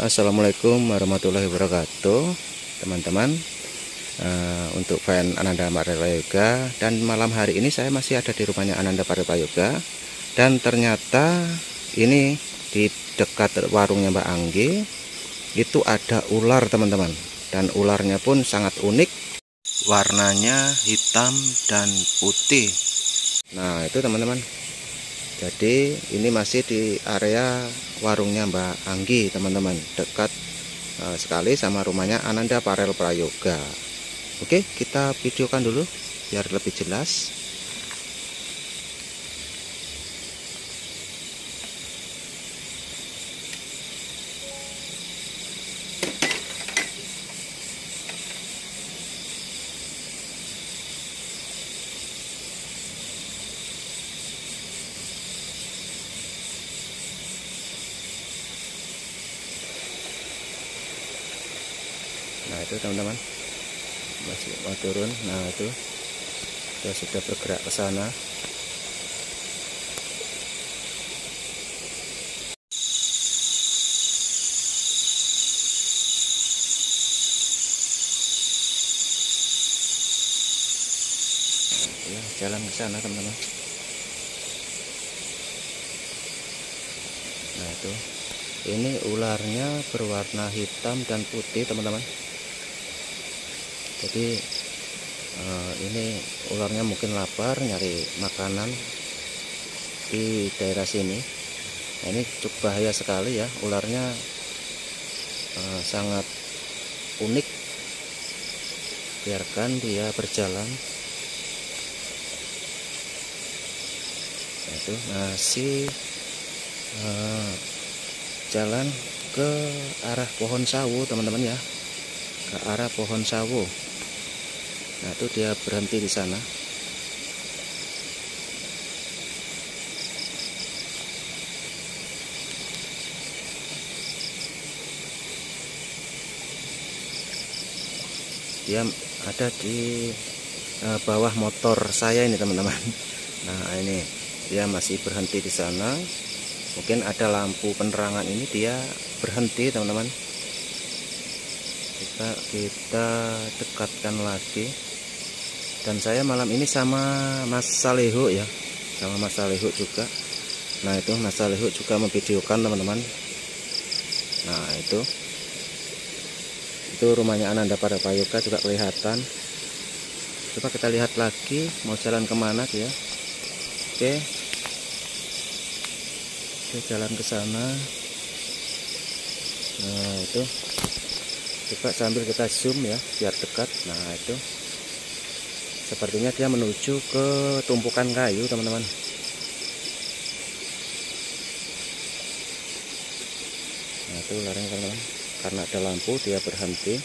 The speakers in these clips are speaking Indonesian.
Assalamualaikum warahmatullahi wabarakatuh, teman-teman. Untuk fan Ananda Parelprayoga, dan malam hari ini saya masih ada di rumahnya Ananda Parelprayoga, dan ternyata ini di dekat warungnya Mbak Anggi itu ada ular, teman-teman, dan ularnya pun sangat unik, warnanya hitam dan putih. Nah, itu teman-teman. Jadi ini masih di area warungnya Mbak Anggi, teman-teman, dekat sekali sama rumahnya Ananda Parelprayoga. Oke, kita videokan dulu biar lebih jelas. Nah, itu teman-teman, masih mau turun. Nah, itu dia sudah bergerak ke sana. Ya, jalan ke sana, teman-teman. Nah, itu ini ularnya berwarna hitam dan putih, teman-teman. Jadi ini ularnya mungkin lapar nyari makanan di daerah sini. Nah, ini cukup bahaya sekali ya, ularnya sangat unik. Biarkan dia berjalan. Nah, itu masih jalan ke arah pohon sawo, teman-teman ya, ke arah pohon sawo. Nah, itu dia berhenti di sana. Dia ada di bawah motor saya ini, teman-teman. Nah, ini dia masih berhenti di sana. Mungkin ada lampu penerangan ini, dia berhenti, teman-teman. Kita dekatkan lagi. Dan saya malam ini sama Mas Saleho ya, sama Mas Saleho juga. Nah, itu Mas Saleho juga memvideokan, teman-teman. Nah, itu rumahnya Ananda Parelprayoga juga kelihatan. Coba kita lihat lagi mau jalan kemana dia. Oke, kita jalan ke sana. Nah, itu coba sambil kita zoom ya biar dekat. Nah, itu sepertinya dia menuju ke tumpukan kayu, teman-teman. Nah, itu ularnya, teman-teman. Karena ada lampu dia berhenti.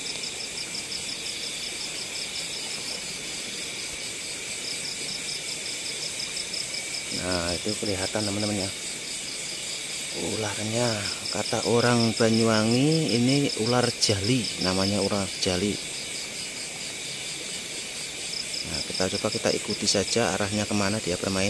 Nah, itu kelihatan, teman-teman ya, ularnya. Kata orang Banyuwangi ini ular jali, namanya ular jali. Nah, kita ikuti saja arahnya kemana dia bermain.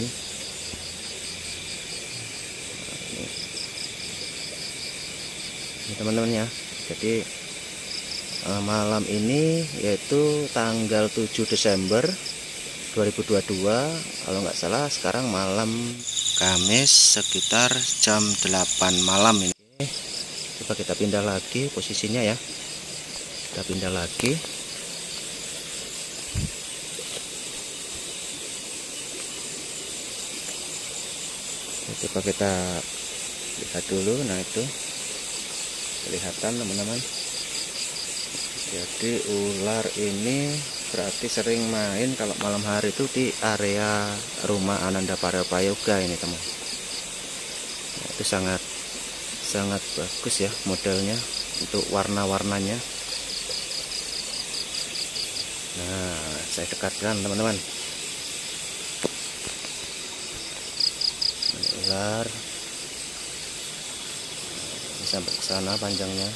Ini teman-teman ya, jadi malam ini yaitu tanggal 7 Desember 2022, kalau nggak salah sekarang malam Kamis sekitar jam 8 malam ini. Coba kita pindah lagi posisinya ya, kita pindah lagi. Coba kita lihat dulu. Nah, itu kelihatan, teman-teman. Jadi ular ini berarti sering main kalau malam hari itu di area rumah Ananda Parelprayoga ini, teman. Nah, itu sangat bagus ya modelnya untuk warna-warnanya. Nah, saya dekatkan, teman-teman. Ular sampai ke sana panjangnya.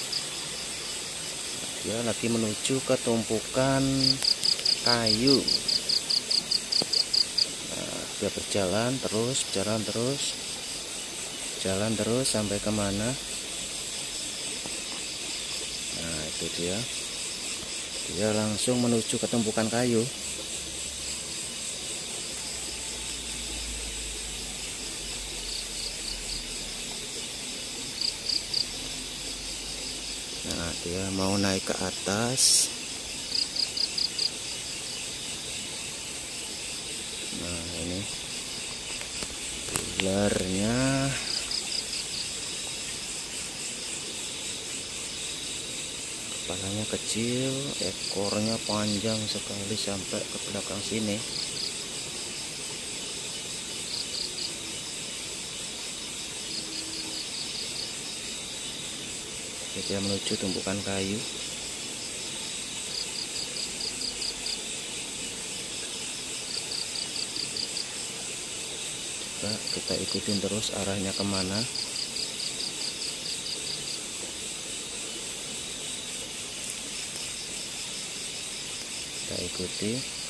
Dia lagi menuju ke tumpukan kayu. Nah, dia berjalan terus, jalan terus sampai kemana? itu dia langsung menuju ke tumpukan kayu. Nah, dia mau naik ke atas. Nah, ini ularnya. Kepalanya kecil, ekornya panjang sekali sampai ke belakang sini. Dia menuju tumpukan kayu. Coba kita ikutin terus arahnya kemana. Kita ikuti.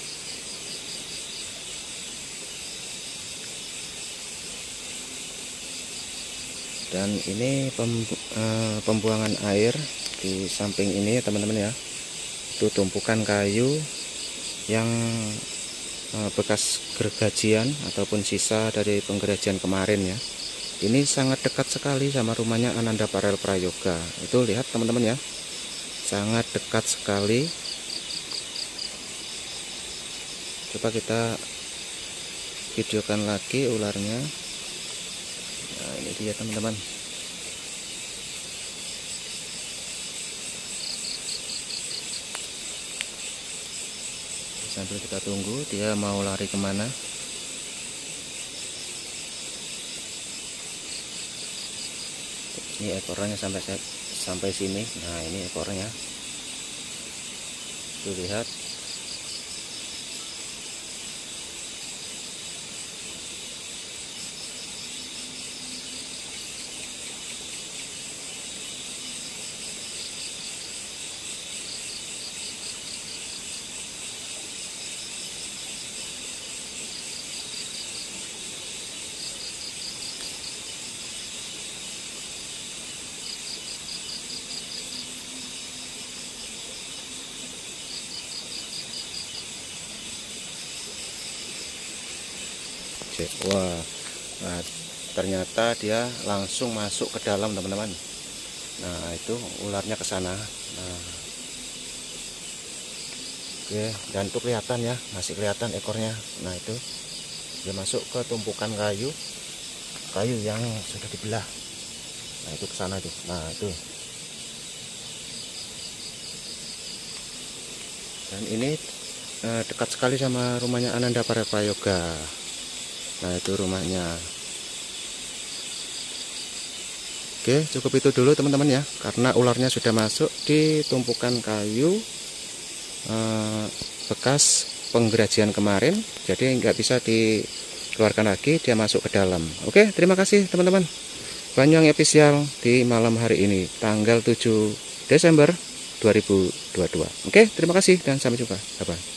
Dan ini pembuangan air di samping ini ya teman-teman ya. Itu tumpukan kayu yang bekas gergajian ataupun sisa dari penggergajian kemarin ya. Ini sangat dekat sekali sama rumahnya Ananda Parel Prayoga. Itu lihat teman-teman ya, sangat dekat sekali. Coba kita videokan lagi ularnya. Nah, ini dia teman-teman. Sambil kita tunggu dia mau lari kemana. Ini ekornya sampai sini. Nah, ini ekornya. Tuh lihat. Wah, nah, ternyata dia langsung masuk ke dalam teman-teman. Nah, itu ularnya ke sana. Nah, oke, dan tuh kelihatan ya, masih kelihatan ekornya. Nah, itu dia masuk ke tumpukan kayu yang sudah dibelah. Nah, itu ke sana tuh. Nah, itu. Dan ini dekat sekali sama rumahnya Ananda Parel Prayoga. Nah, itu rumahnya. Oke, cukup itu dulu teman-teman ya, karena ularnya sudah masuk di tumpukan kayu bekas penggergajian kemarin, jadi nggak bisa dikeluarkan lagi, dia masuk ke dalam. Oke, terima kasih teman-teman. Banyuwangi Official di malam hari ini, tanggal 7 Desember 2022. Oke, terima kasih dan sampai jumpa. Bye-bye.